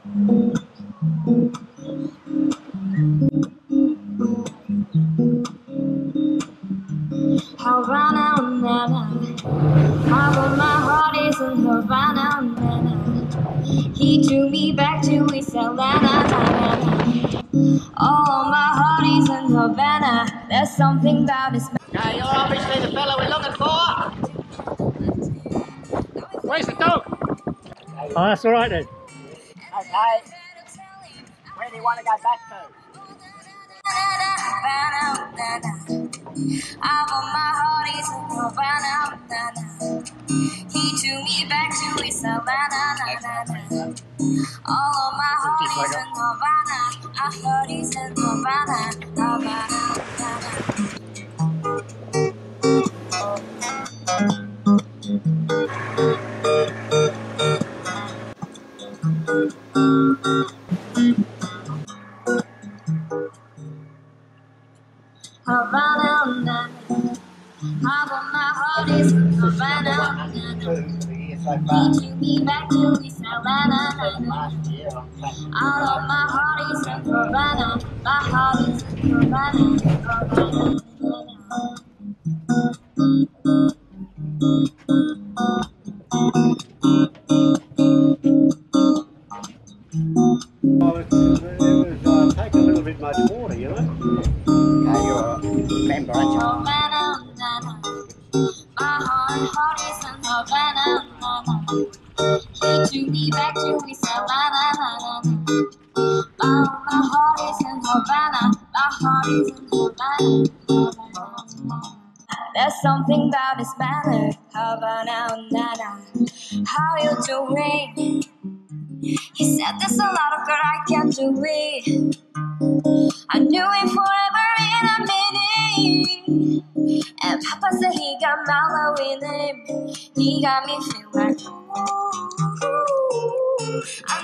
Havana, Nana. Although my heart is in Havana, Nana. He drew me back to East Atlanta. Oh, my heart is in Havana. There's something about this. Okay, you're obviously the fellow we're looking for. Where's the dog? Oh, that's all right then. Okay. Where do you want to go back to? My heart is in Havana. He drew me back to East Atlanta. All of my heart is in Havana. Our heart is in Havana. Havana, Havana, my heart is in Havana. He took me back to East Atlanta. All of my heart is in Havana. My heart is in Havana. It was take a little bit much water, you know. Okay, you're a member, aren't you? My heart is in Havana. He took me back to East Atlanta. My heart is in Havana. My heart is in Havana. There's something about this matter. Havana, Nana. How you doing? He said there's a lot of good I can't do it. I knew it forever in a minute. And Papa said he got mellow in him. He got me feeling like, ooh, I